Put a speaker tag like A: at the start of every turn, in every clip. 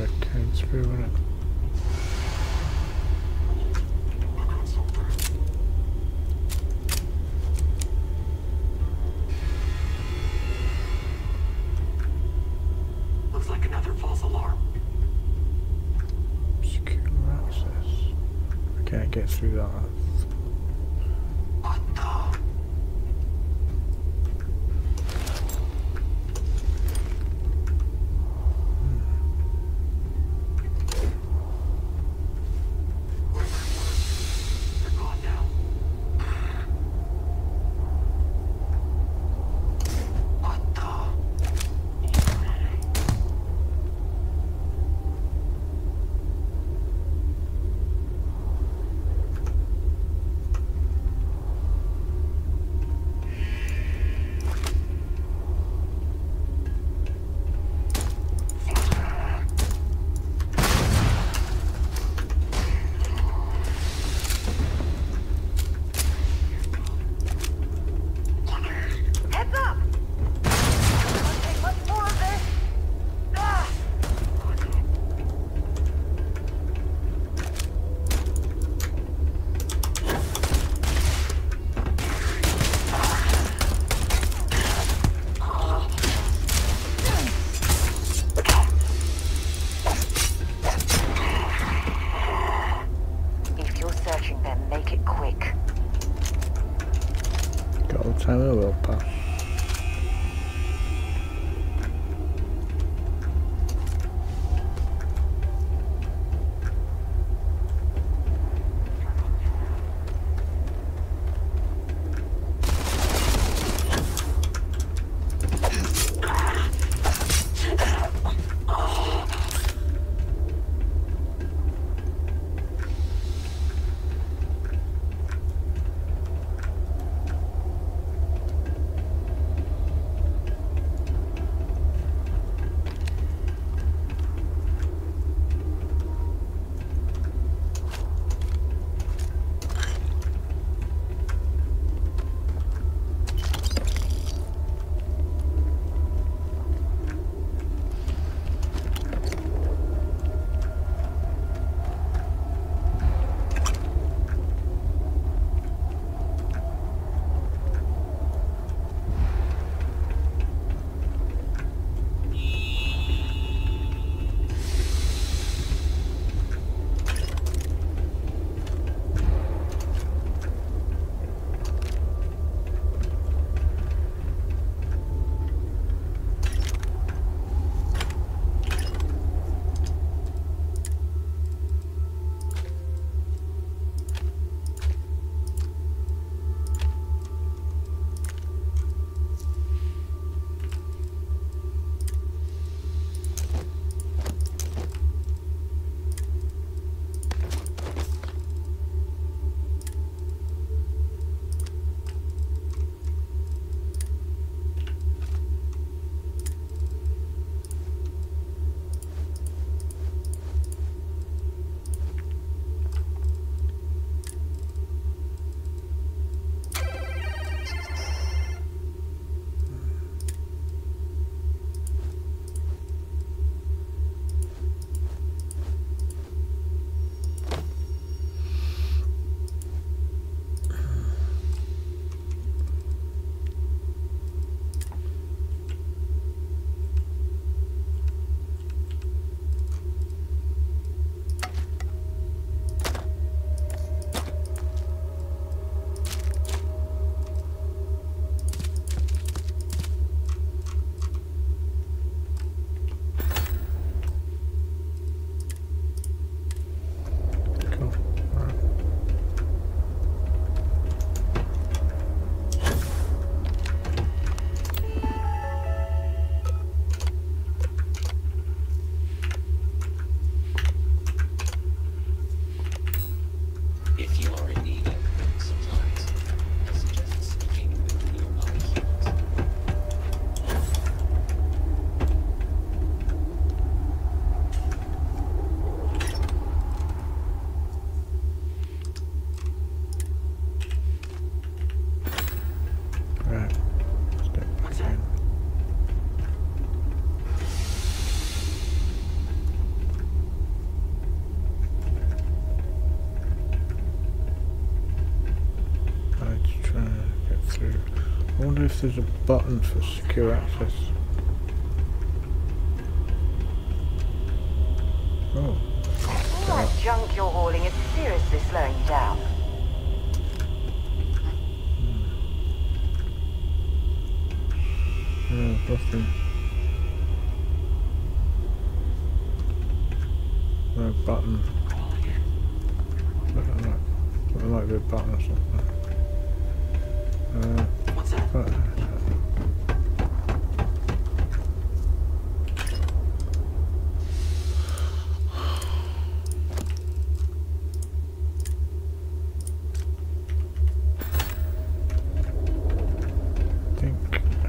A: came through, wasn't it?
B: Looks like another false alarm.
A: Secure access. I can't get through that.
B: What the? They're gone now. What the?
A: if there's a button for secure access. Oh.
C: All that junk you're hauling is seriously slowing you down.
A: No, nothing. No button. There might be a button or something.
B: What's that?
A: I think.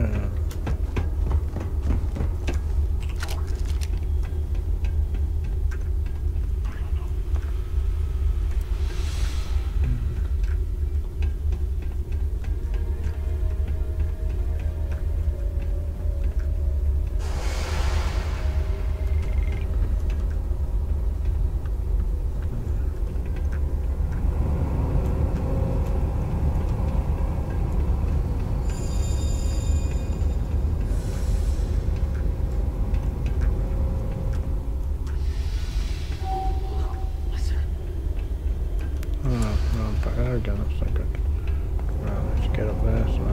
A: There again, that's not good. Right, let's get up there. So,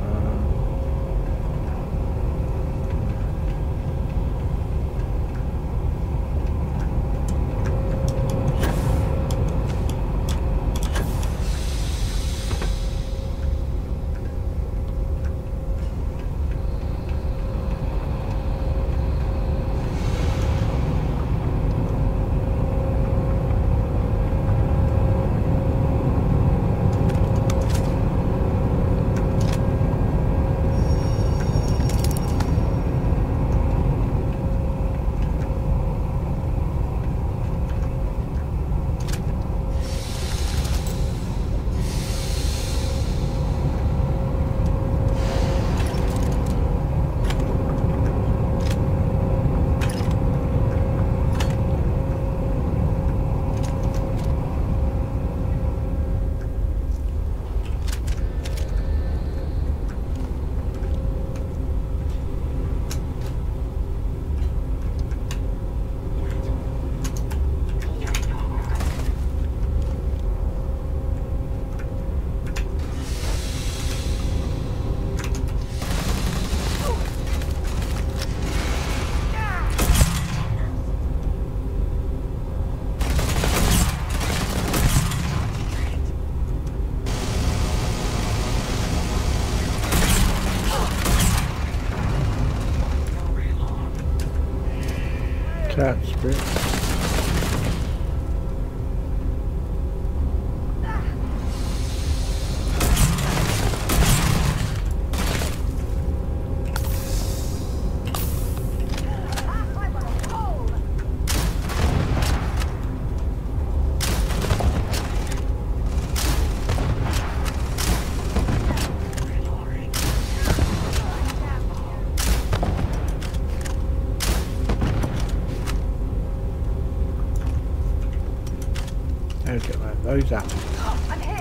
A: Cat's bit. There we go, like those out.
C: I'm hit.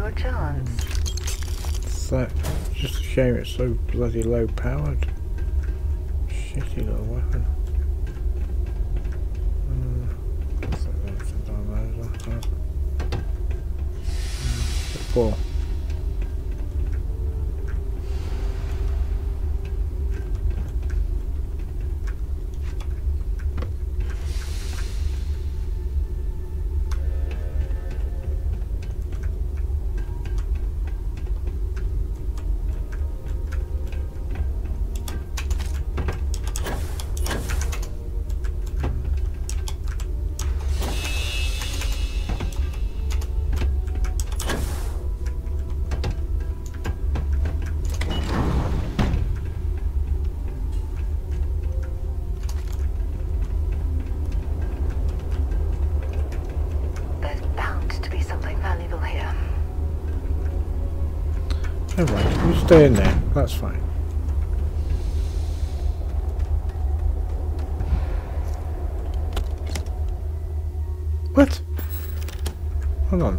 C: your chance.
A: So, just a shame it's so bloody low powered. Shitty little weapon. Four. Never mind, you stay in there, that's fine. What? Hold on.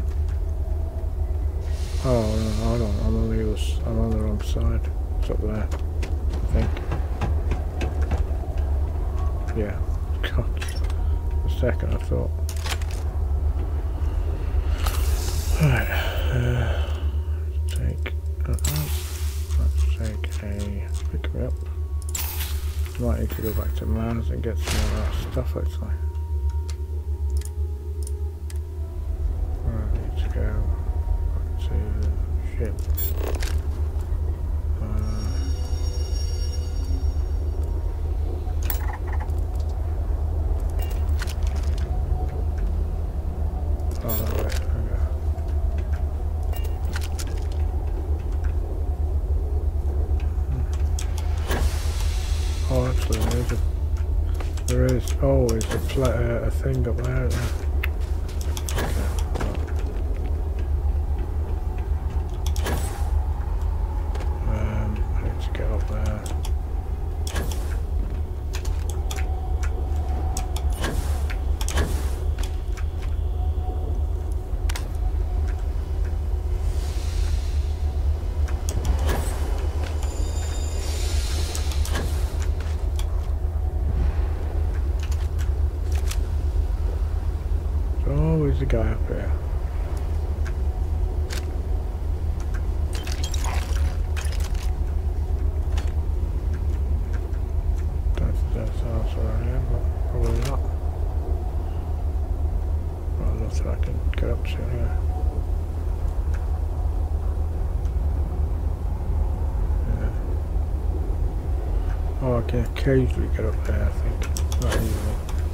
A: Oh, no, hold on, I'm on the wrong side. It's up there, I think. Yeah, God. For a second I thought. Alright, take that out. Let's take a pick me up. Might need to go back to Mars and get some of that stuff actually. Right, I need to go back to the ship. Oh, that way. Okay. Oh, actually, there is always a thing up there. Okay. I need to get up there. Always a guy up here. Don't think that's also around here, but probably not. Well, nothing I can get up to anyway. Yeah. Oh, I can occasionally get up there, I think. Not easily.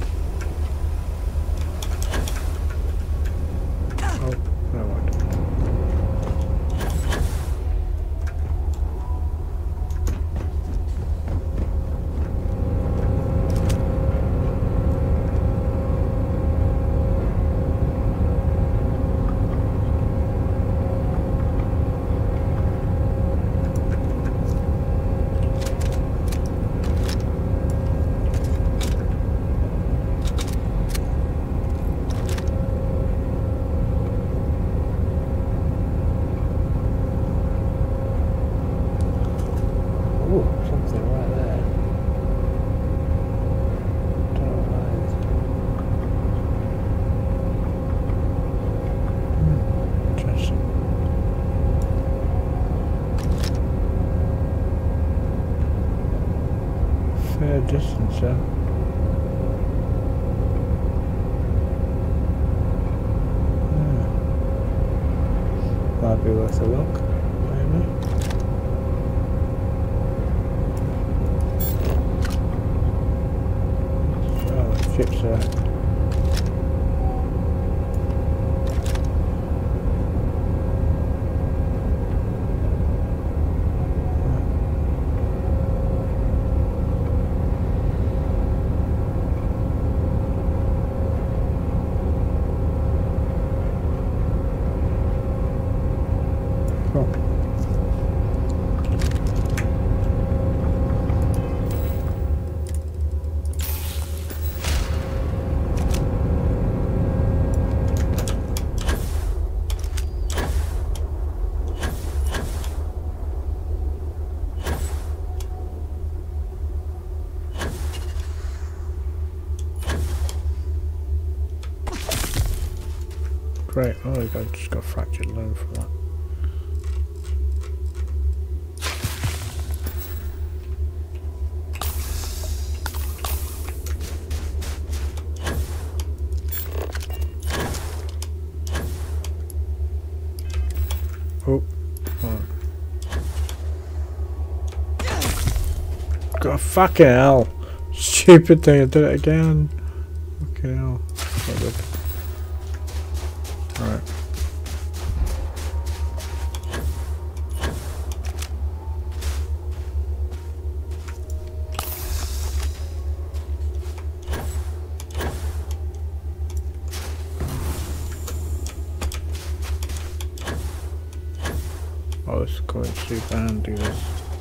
A: Fair distance, yeah. Might be worth a look, maybe. Oh, the ship's there. great. Oh, we just got fractured limb from that. Oh, God, fucking hell! Stupid thing, I did it again. Fucking hell. Not good. Alright. Oh, it's going super handy this.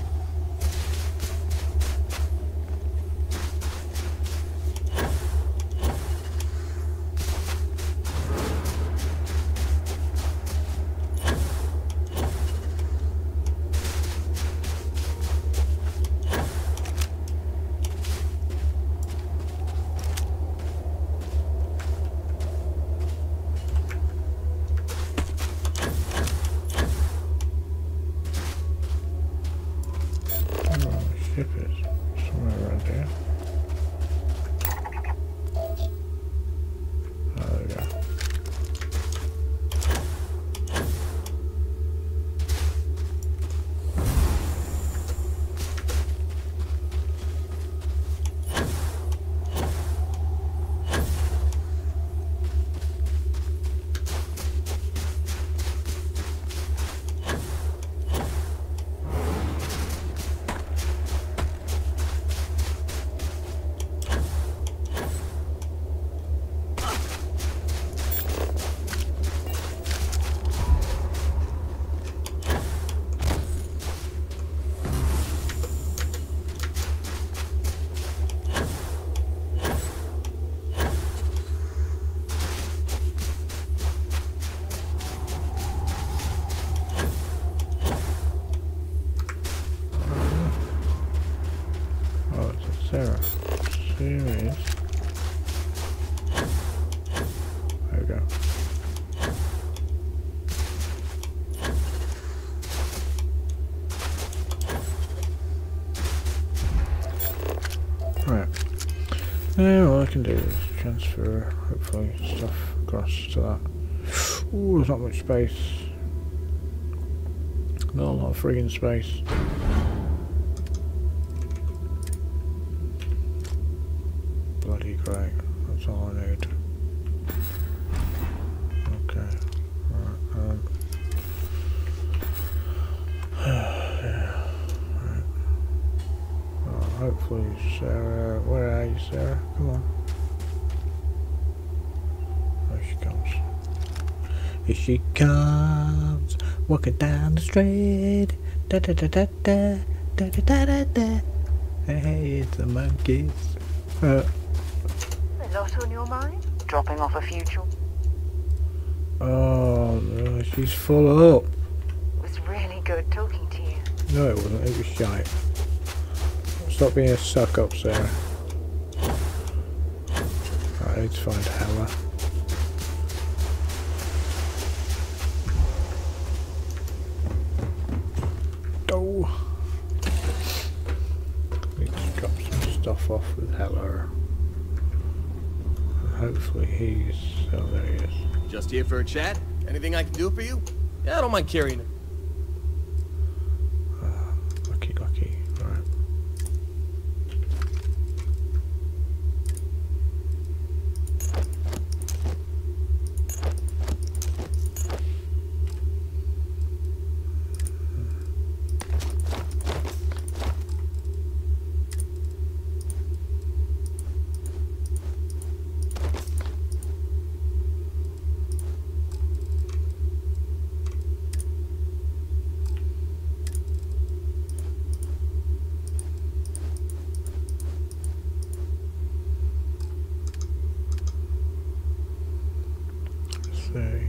A: Ship is somewhere around here. Oh, there we go. Sarah. Serious? There we go. Right. Now all I can do is transfer, hopefully, stuff across to that. Ooh, there's not much space. Not a lot of friggin' space. Bloody great. That's all I need. Okay. Right. Yeah. Right. Well, hopefully Sarah... Where are you, Sarah? Come on. There she comes. Here she comes. Walking down the street. Da da da da da. Da da da da da. Hey, it's the monkeys.
C: A lot on your mind? Dropping off a few chores?
A: Oh no, she's full up.
C: It was really good talking to you.
A: No, it wasn't. It was shite. Stop being a suck up, Sarah. I need to find Hella. Oh. Need to drop some stuff off with Hella. Hopefully he's... Oh, there he is.
D: Just here for a chat? Anything I can do for you? Yeah, I don't mind carrying it.
A: Lucky. Right. Right.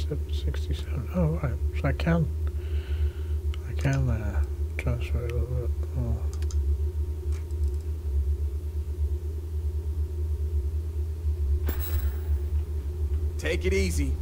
A: 67. Oh, right. So I can transfer it a little bit more.
D: Take it easy.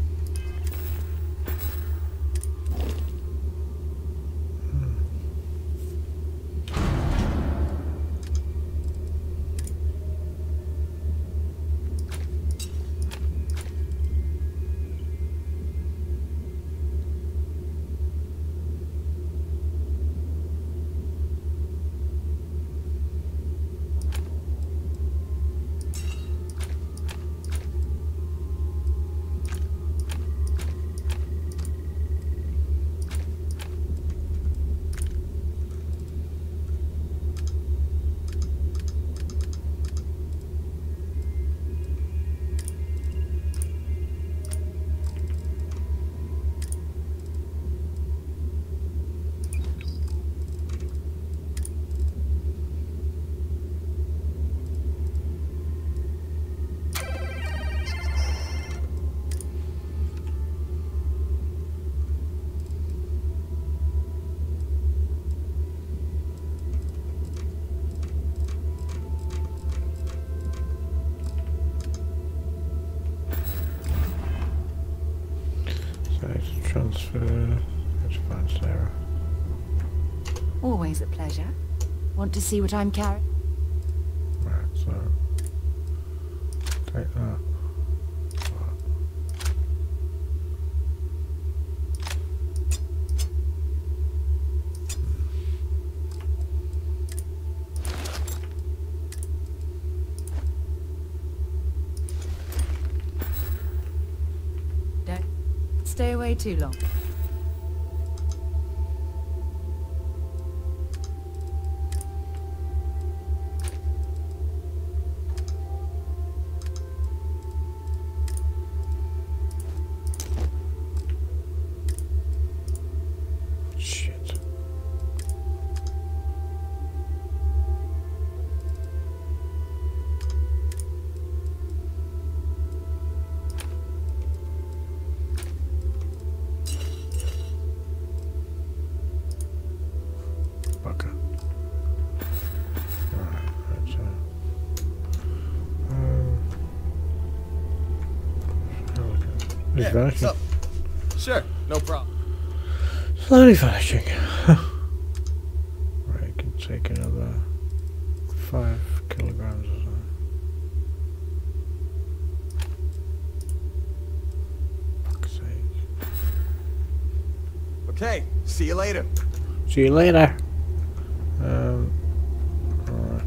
A: So I have to transfer. Let's find Sarah.
E: Always a pleasure. Want to see what I'm carrying?
A: Right, so take that.
E: Don't stay away too long.
A: Shit. Bugger. Right, right, so. He's
D: Yeah,
A: vanishing.
D: what's up? Sure, no problem.
A: Slowly vanishing. Right, you can take another 5 kilograms or something. Fuck's sake.
D: Okay, see you later.
A: See you later. Alright.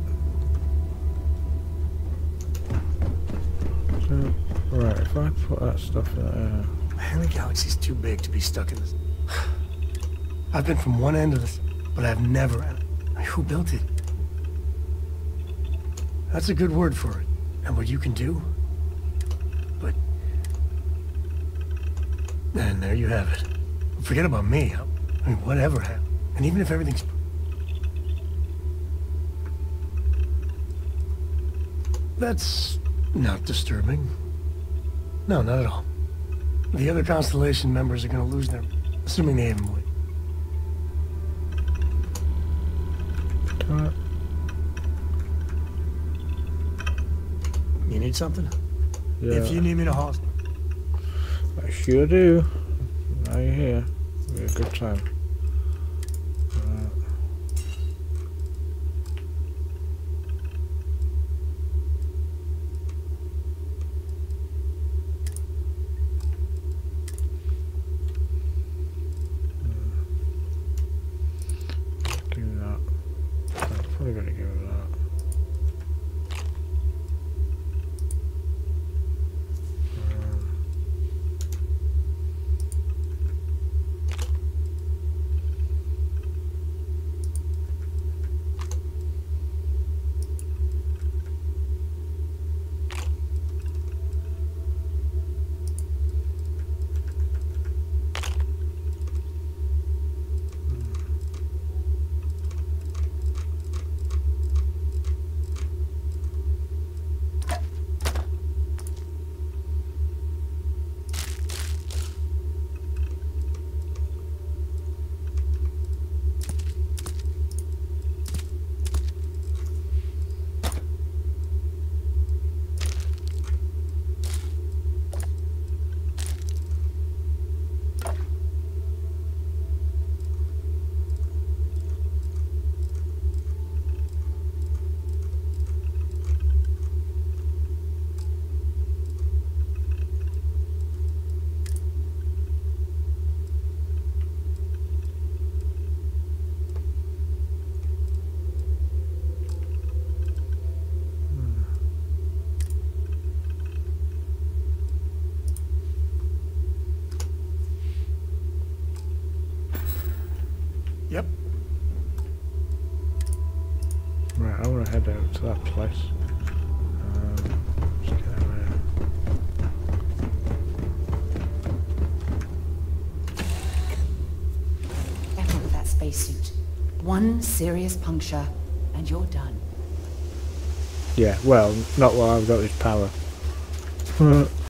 A: So, right, if I put that stuff in there.
F: Henry Galaxy's too big to be stuck in this. I've been from one end of this, but I've never... Who built it? That's a good word for it. And what you can do. But... And there you have it. Forget about me. I mean, whatever happened. And even if everything's... That's not disturbing. No, not at all. The other Constellation members are going to lose their... Assuming they even win. You need something?
A: Yeah,
F: If you need me to host...
A: I sure do. Now you're here. It'll be a good time. Give me that. I'm probably going to give it that.
F: Yep.
A: Right, I want to head out to that place. Let's get out there.
E: Careful with that spacesuit. One serious puncture, and you're done.
A: Yeah, well, not while I've got this power.